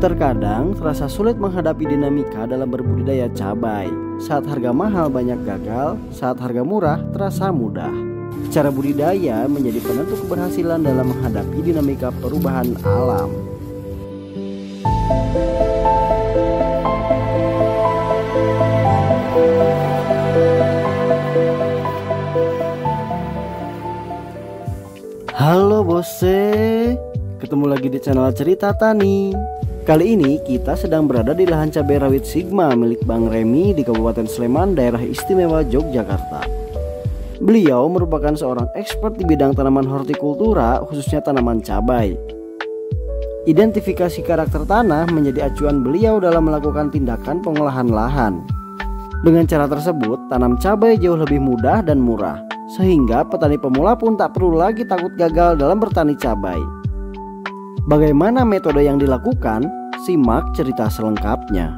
Terkadang terasa sulit menghadapi dinamika dalam berbudidaya cabai. Saat harga mahal banyak gagal, saat harga murah terasa mudah. Cara budidaya menjadi penentu keberhasilan dalam menghadapi dinamika perubahan alam. Halo bose, ketemu lagi di channel Cerita Tani. Kali ini kita sedang berada di lahan cabai rawit Sigma milik Bang Remy di Kabupaten Sleman, Daerah Istimewa Yogyakarta. Beliau merupakan seorang expert di bidang tanaman hortikultura, khususnya tanaman cabai. Identifikasi karakter tanah menjadi acuan beliau dalam melakukan tindakan pengolahan lahan. Dengan cara tersebut, tanam cabai jauh lebih mudah dan murah, sehingga petani pemula pun tak perlu lagi takut gagal dalam bertani cabai. Bagaimana metode yang dilakukan? Simak cerita selengkapnya.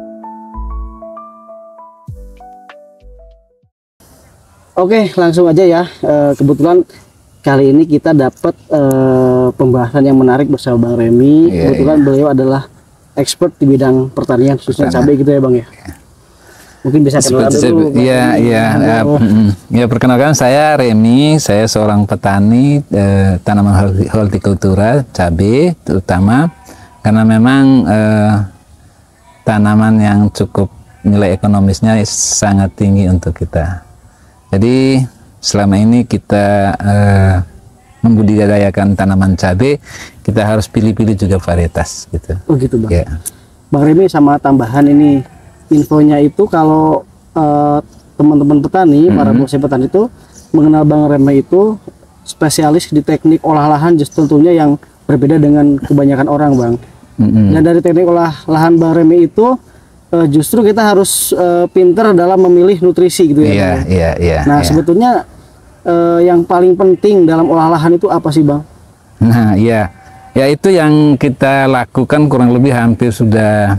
Oke, langsung aja ya. Kebetulan kali ini kita dapat pembahasan yang menarik bersama Bang Remy. Kebetulan beliau adalah expert di bidang pertanian khususnya cabai gitu ya Bang ya. Mungkin bisa kenalan dulu. Ya, perkenalkan saya Remy, saya seorang petani tanaman hortikultura cabai terutama, karena memang tanaman yang cukup nilai ekonomisnya sangat tinggi untuk kita. Jadi selama ini kita membudidayakan tanaman cabai, kita harus pilih-pilih juga varietas gitu. Oh gitu Bang. Ya. Bang Remy, sama tambahan ini infonya itu, kalau teman-teman petani, para bonsai petani itu mengenal Bang Remy itu spesialis di teknik olah lahan, tentunya yang berbeda dengan kebanyakan orang Bang. Dan dari teknik olah lahan Bang Remy itu justru kita harus pintar dalam memilih nutrisi gitu ya. Nah sebetulnya yang paling penting dalam olah lahan itu apa sih Bang? Nah ya itu yang kita lakukan kurang lebih hampir sudah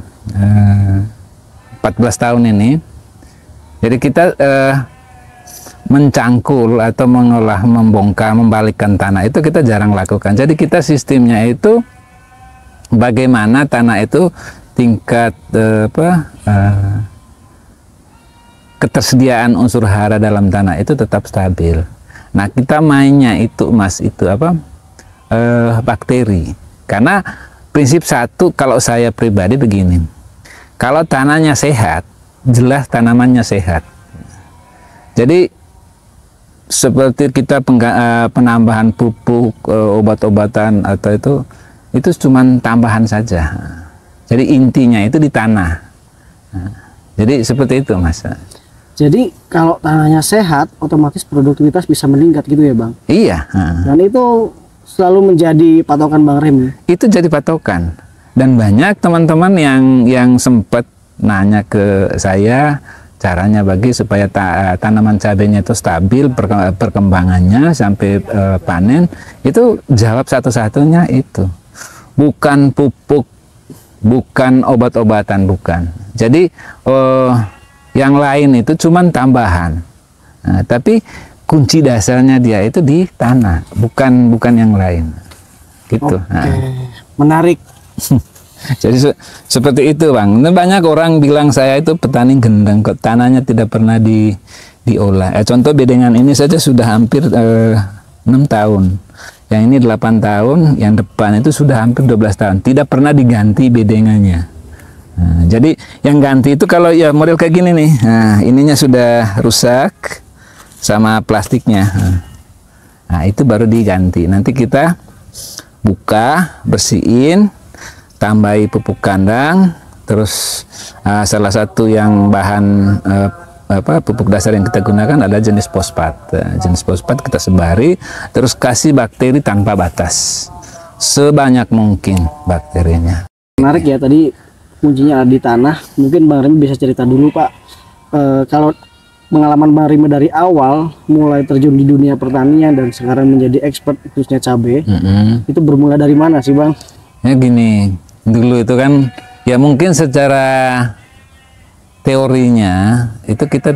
14 tahun ini. Jadi kita mencangkul atau mengolah, membongkar, membalikkan tanah itu kita jarang lakukan. Jadi kita sistemnya itu bagaimana tanah itu tingkat ketersediaan unsur hara dalam tanah itu tetap stabil. Nah kita mainnya itu bakteri. Karena prinsip satu kalau saya pribadi begini. Kalau tanahnya sehat, jelas tanamannya sehat. Jadi seperti kita penambahan pupuk, obat-obatan atau itu cuma tambahan saja. Jadi intinya itu di tanah. Jadi seperti itu Mas. Jadi kalau tanahnya sehat, otomatis produktivitas bisa meningkat gitu ya Bang? Iya. Dan itu selalu menjadi patokan Bang Remy? Itu jadi patokan. Dan banyak teman-teman yang sempat nanya ke saya caranya bagi supaya tanaman cabainya itu stabil perkembangannya sampai panen. Itu jawab satu-satunya itu bukan pupuk, bukan obat-obatan, bukan. Jadi yang lain itu cuman tambahan. Nah, tapi kunci dasarnya dia itu di tanah, bukan yang lain. Gitu. Menarik. Jadi seperti itu Bang. Banyak orang bilang saya itu petani gendeng kok tanahnya tidak pernah diolah. Contoh bedengan ini saja sudah hampir 6 tahun. Yang ini 8 tahun, yang depan itu sudah hampir 12 tahun. Tidak pernah diganti bedengannya. Nah, jadi yang ganti itu kalau ya model kayak gini nih. Nah, ininya sudah rusak sama plastiknya. Nah, itu baru diganti. Nanti kita buka, bersihin, tambahi pupuk kandang, terus salah satu yang bahan pupuk dasar yang kita gunakan adalah jenis fosfat. Jenis fosfat kita sebari, terus kasih bakteri tanpa batas, sebanyak mungkin bakterinya. Menarik ya, tadi kuncinya ada di tanah. Mungkin Bang Remy bisa cerita dulu Pak, kalau pengalaman Bang Remy dari awal mulai terjun di dunia pertanian dan sekarang menjadi expert khususnya cabai, itu bermula dari mana sih Bang? Ya gini, dulu itu kan ya mungkin secara teorinya itu kita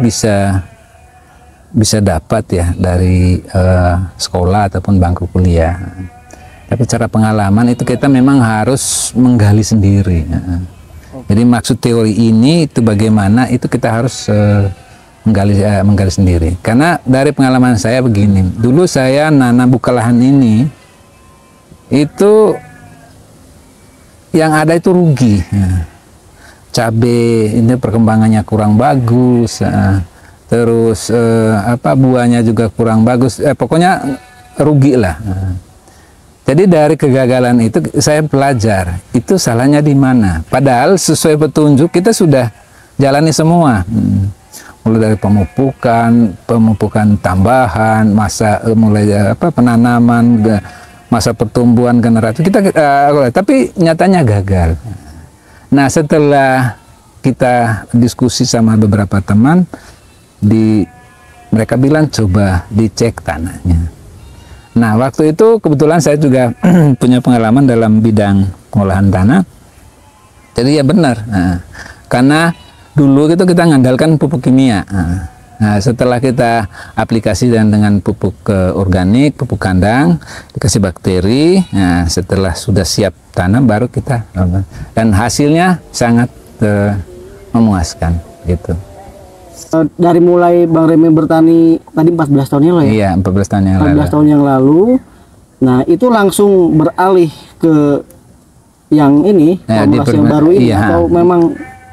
bisa dapat ya dari sekolah ataupun bangku kuliah. Tapi cara pengalaman itu kita memang harus menggali sendiri. Jadi maksud teori ini itu bagaimana itu kita harus menggali sendiri. Karena dari pengalaman saya begini, dulu saya nanam buka lahan ini itu yang ada itu rugi. Cabai ini perkembangannya kurang bagus, terus buahnya juga kurang bagus. Pokoknya rugi lah. Jadi dari kegagalan itu saya belajar itu salahnya di mana. Padahal sesuai petunjuk kita sudah jalani semua. Mulai dari pemupukan tambahan, mulai penanaman, masa pertumbuhan generasi kita, tapi nyatanya gagal. Nah, setelah kita diskusi sama beberapa teman, mereka bilang coba dicek tanahnya. Nah, waktu itu kebetulan saya juga punya pengalaman dalam bidang pengolahan tanah. Jadi ya benar. Karena dulu itu kita mengandalkan pupuk kimia. Nah, setelah kita aplikasi dengan pupuk organik, pupuk kandang, dikasih bakteri. Nah, setelah sudah siap tanam baru kita, dan hasilnya sangat memuaskan gitu. Dari mulai Bang Remy bertani tadi 14 tahun yang lalu ya? Iya, 14 tahun yang lalu. 14 tahun yang lalu. Nah, itu langsung beralih ke yang ini, formulasi yang baru ini, iya, atau memang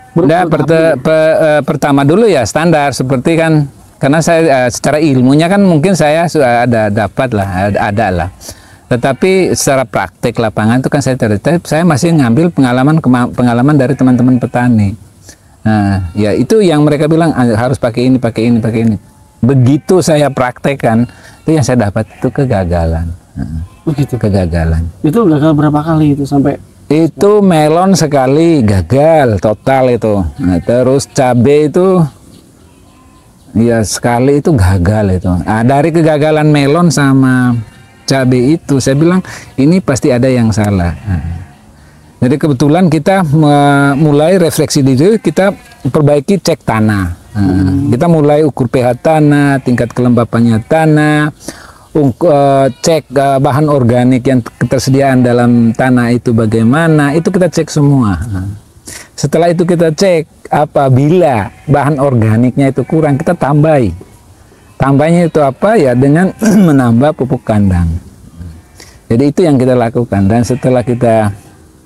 pertama dulu ya standar seperti kan, karena saya secara ilmunya kan mungkin saya sudah ada lah. Tetapi secara praktek lapangan itu kan saya masih ngambil pengalaman dari teman-teman petani. Nah, ya itu yang mereka bilang harus pakai ini. Begitu saya praktekkan, itu yang saya dapat itu kegagalan. Begitu. Kegagalan. Itu gagal berapa kali itu sampai? Itu melon sekali gagal total itu. Nah, terus cabai itu ya sekali itu gagal itu. Nah, dari kegagalan melon sama cabai itu saya bilang ini pasti ada yang salah. Jadi kebetulan kita mulai refleksi diri, kita perbaiki cek tanah. Kita mulai ukur pH tanah, tingkat kelembapannya tanah, cek bahan organik yang ketersediaan dalam tanah itu bagaimana, itu kita cek semua. Setelah itu kita cek apabila bahan organiknya itu kurang, kita tambahi. Tambahnya itu apa ya, dengan menambah pupuk kandang. Jadi itu yang kita lakukan, dan setelah kita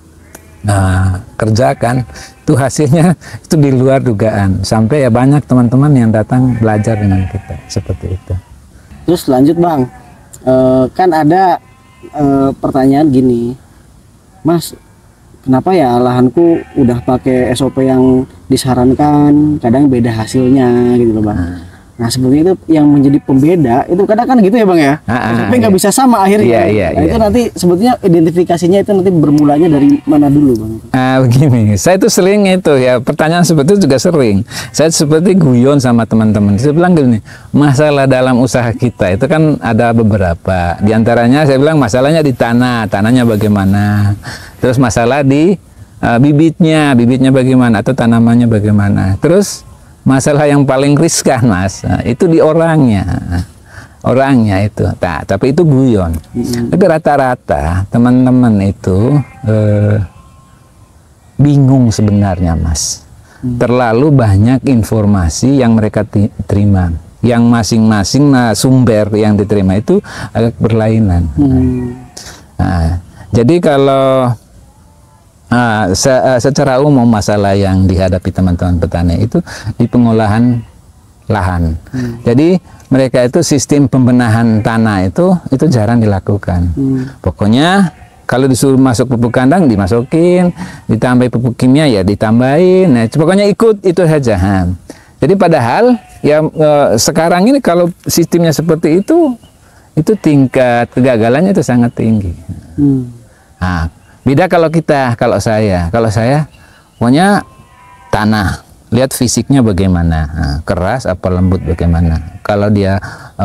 kerjakan itu hasilnya itu di luar dugaan, sampai ya banyak teman-teman yang datang belajar dengan kita seperti itu. Terus lanjut Bang, kan ada pertanyaan gini, Mas, kenapa ya lahanku udah pakai SOP yang disarankan kadang beda hasilnya gitu loh Bang. Nah, sebenarnya itu yang menjadi pembeda itu kadang kan gitu ya Bang ya. Tapi nggak bisa sama akhirnya. Itu nanti sebetulnya identifikasinya itu nanti bermulanya dari mana dulu Bang? Begini, saya itu sering itu ya, pertanyaan seperti itu juga sering. Saya seperti guyon sama teman-teman. Saya bilang gini, masalah dalam usaha kita itu kan ada beberapa. Di antaranya saya bilang masalahnya di tanahnya bagaimana. Terus masalah di bibitnya bagaimana, atau tanamannya bagaimana. Terus masalah yang paling riskan Mas, itu di orangnya itu. Nah, tapi itu guyon. Tapi rata-rata teman-teman itu bingung sebenarnya Mas. Terlalu banyak informasi yang mereka terima, yang masing-masing sumber yang diterima itu agak berlainan. Nah, jadi kalau secara umum masalah yang dihadapi teman-teman petani itu di pengolahan lahan. Jadi mereka itu sistem pembenahan tanah itu jarang dilakukan. Pokoknya kalau disuruh masuk pupuk kandang dimasukin, ditambah pupuk kimia ya ditambahin. Nah, pokoknya ikut itu saja. Jadi padahal ya sekarang ini kalau sistemnya seperti itu tingkat kegagalannya itu sangat tinggi. Nah, beda kalau saya pokoknya tanah, lihat fisiknya bagaimana, keras apa lembut bagaimana. Kalau dia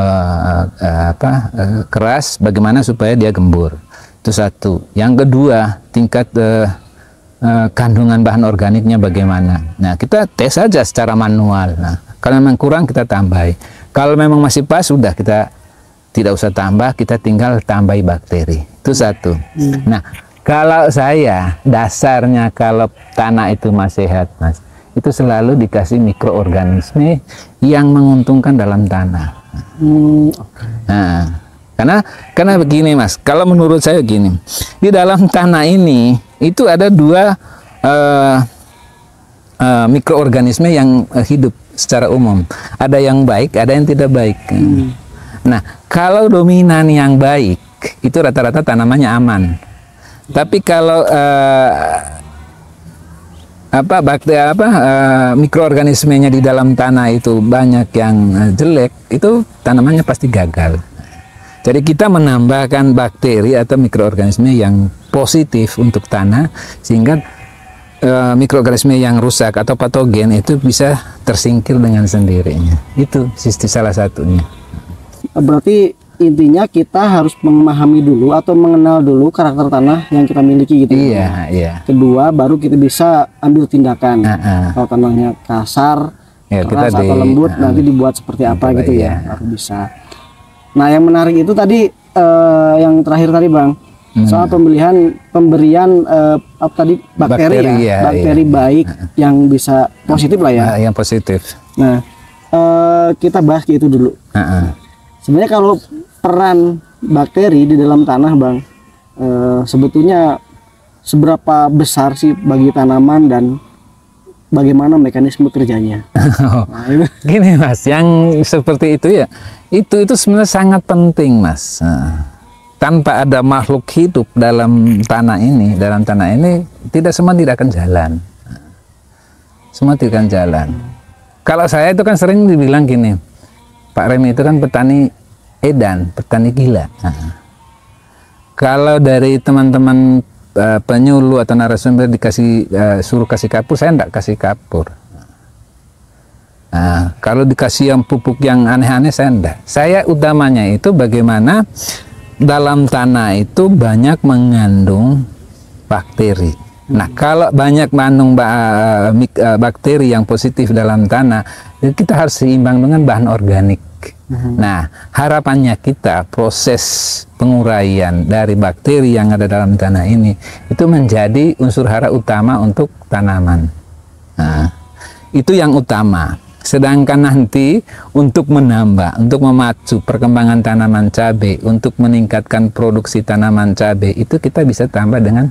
keras, bagaimana supaya dia gembur. Itu satu. Yang kedua, tingkat kandungan bahan organiknya bagaimana. Nah, kita tes saja secara manual. Nah, kalau memang kurang kita tambahi. Kalau memang masih pas, sudah kita tidak usah tambah, kita tinggal tambahi bakteri. Itu satu. Nah, kalau saya dasarnya kalau tanah itu masih sehat, Mas, itu selalu dikasih mikroorganisme yang menguntungkan dalam tanah. Nah, karena begini, Mas, kalau menurut saya gini, di dalam tanah ini itu ada dua mikroorganisme yang hidup secara umum. Ada yang baik, ada yang tidak baik. Nah, kalau dominan yang baik itu rata-rata tanamannya aman. Tapi kalau mikroorganismenya di dalam tanah itu banyak yang jelek, itu tanamannya pasti gagal. Jadi kita menambahkan bakteri atau mikroorganisme yang positif untuk tanah, sehingga mikroorganisme yang rusak atau patogen itu bisa tersingkir dengan sendirinya. Itu salah satunya. Berarti intinya kita harus memahami dulu atau mengenal dulu karakter tanah yang kita miliki gitu. Iya, iya. Kedua, baru kita bisa ambil tindakan. Kalau tanahnya kasar, ya, keras atau lembut, nanti dibuat seperti apa gitu ya, baru bisa. Nah, yang menarik itu tadi yang terakhir tadi, Bang, soal pemberian tadi bakteri baik yang bisa positif lah ya. Yang positif. Nah, kita bahas itu dulu. Sebenarnya kalau peran bakteri di dalam tanah, Bang, sebetulnya seberapa besar sih bagi tanaman dan bagaimana mekanisme kerjanya? Gini, Mas, yang seperti itu ya, itu sebenarnya sangat penting, Mas. Tanpa ada makhluk hidup dalam tanah ini tidak akan jalan. Semua tidak akan jalan. Kalau saya itu kan sering dibilang gini, Pak Remy itu kan petani edan, petani gila. Kalau dari teman-teman penyuluh atau narasumber suruh kasih kapur, saya enggak kasih kapur. Kalau dikasih yang pupuk yang aneh-aneh, saya enggak. Saya utamanya itu bagaimana dalam tanah itu banyak mengandung bakteri. Nah, kalau banyak mengandung bakteri yang positif dalam tanah, kita harus seimbang dengan bahan organik. Nah, harapannya kita proses penguraian dari bakteri yang ada dalam tanah ini itu menjadi unsur hara utama untuk tanaman. Nah, itu yang utama. Sedangkan nanti untuk menambah, untuk memacu perkembangan tanaman cabai, untuk meningkatkan produksi tanaman cabai, itu kita bisa tambah dengan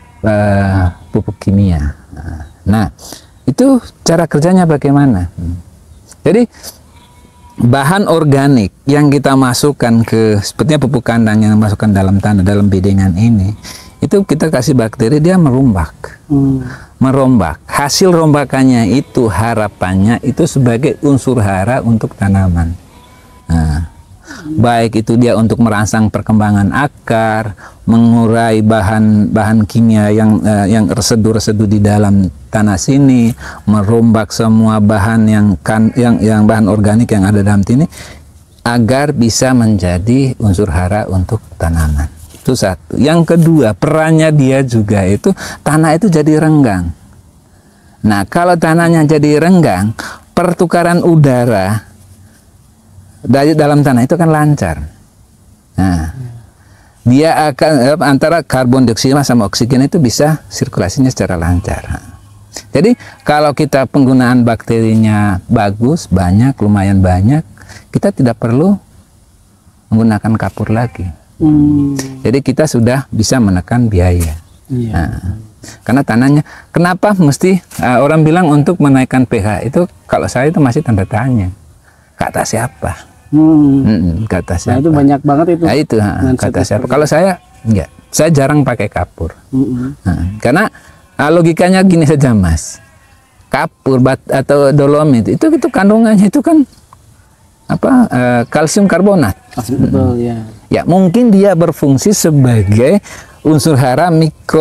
pupuk kimia. Nah, itu cara kerjanya bagaimana? Jadi bahan organik yang kita masukkan sepertinya pupuk kandang yang masukkan dalam tanah, dalam bedengan ini, itu kita kasih bakteri, dia merombak. Merombak. Hasil rombakannya itu harapannya itu sebagai unsur hara untuk tanaman. Nah, baik itu dia untuk merangsang perkembangan akar, mengurai bahan kimia yang resedu-resedu di dalam tanah sini, merombak semua bahan yang bahan organik yang ada dalam sini agar bisa menjadi unsur hara untuk tanaman. Itu satu. Yang kedua, perannya dia juga itu tanah itu jadi renggang. Nah, kalau tanahnya jadi renggang, pertukaran udara dari dalam tanah itu kan lancar. Nah, dia akan antara karbon dioksida sama oksigen itu bisa sirkulasinya secara lancar. Jadi kalau kita penggunaan bakterinya bagus, banyak, lumayan banyak, kita tidak perlu menggunakan kapur lagi. Jadi kita sudah bisa menekan biaya. Nah, karena tanahnya, kenapa mesti orang bilang untuk menaikkan pH itu, kalau saya itu masih tanda tanya. Kata siapa? Kata siapa? Nah, itu banyak banget itu. Nah, itu kata siapa? Kalau saya enggak, saya jarang pakai kapur. Karena logikanya gini saja, Mas. Kapur atau dolomit itu kandungannya itu kan kalsium karbonat. Betul, ya. Ya, mungkin dia berfungsi sebagai unsur hara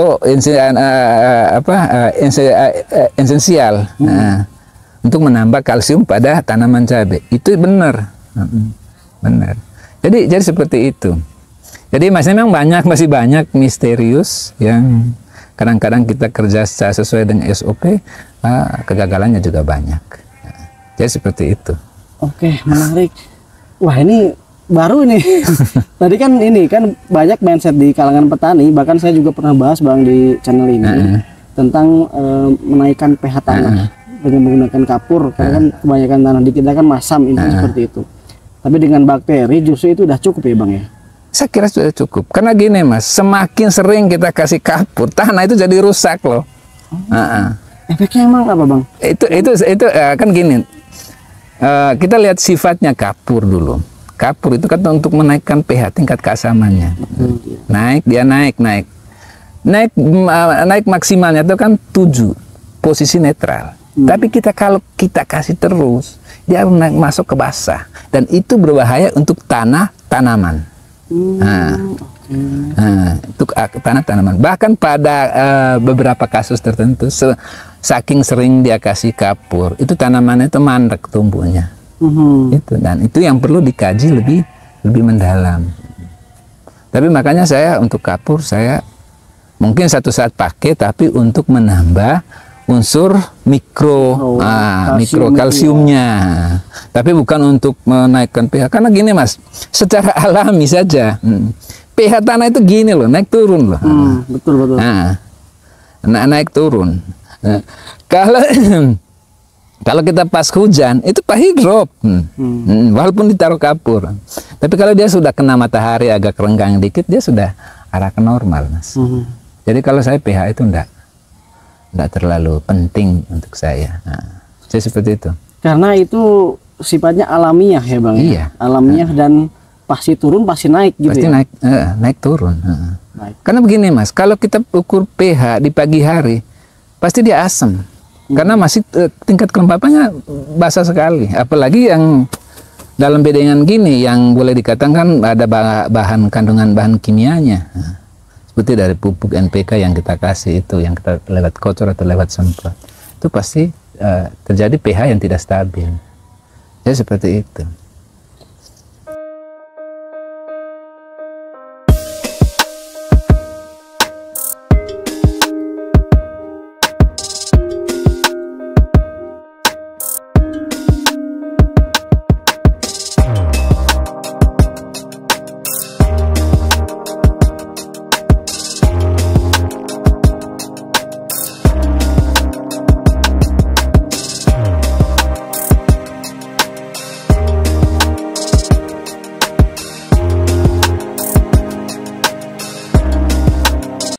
esensial untuk menambah kalsium pada tanaman cabai. Itu benar. Benar. Jadi seperti itu. Jadi memang masih banyak misterius yang kadang-kadang kita kerja sesuai dengan SOP, kegagalannya juga banyak. Jadi seperti itu. Oke, menarik. Wah, ini baru ini. Tadi kan ini kan banyak mindset di kalangan petani, bahkan saya juga pernah bahas Bang di channel ini tentang menaikkan pH tanah dengan menggunakan kapur, karena kan kebanyakan tanah di kita kan masam ini seperti itu. Tapi dengan bakteri justru itu udah cukup ya Bang ya. Saya kira sudah cukup. Karena gini Mas, semakin sering kita kasih kapur, tanah itu jadi rusak loh. Efeknya emang apa Bang? Itu kan gini. Kita lihat sifatnya kapur dulu. Kapur itu kan untuk menaikkan pH, tingkat keasamannya. Naik, dia naik. Naik maksimalnya itu kan 7, posisi netral. Tapi kalau kita kasih terus, dia naik masuk ke basah. Dan itu berbahaya untuk tanaman. Untuk tanaman. Bahkan pada beberapa kasus tertentu, saking sering dia kasih kapur, itu tanamannya itu mandek tumbuhnya. Dan itu yang perlu dikaji lebih mendalam. Tapi makanya saya untuk kapur saya mungkin satu saat pakai, tapi untuk menambah unsur mikro kalsiumnya, tapi bukan untuk menaikkan pH. Karena gini Mas, secara alami saja pH tanah itu gini loh, naik turun loh. Betul. Naik turun. Kalau kita pas hujan itu pasti drop, walaupun ditaruh kapur. Tapi kalau dia sudah kena matahari agak renggang dikit, dia sudah arah ke normal Mas. Jadi kalau saya pH itu enggak terlalu penting untuk saya. Saya seperti itu. Karena itu sifatnya alamiah ya Bang. Iya. Alamiah dan pasti turun pasti naik gitu. Pasti ya? naik turun. Karena begini Mas, kalau kita ukur pH di pagi hari, pasti dia asam. Karena masih tingkat kelembapannya basah sekali. Apalagi yang dalam bedengan gini, yang boleh dikatakan ada kandungan bahan kimianya. Seperti dari pupuk NPK yang kita kasih itu, yang kita lewat kotor atau lewat semprot, itu pasti terjadi pH yang tidak stabil. Jadi seperti itu.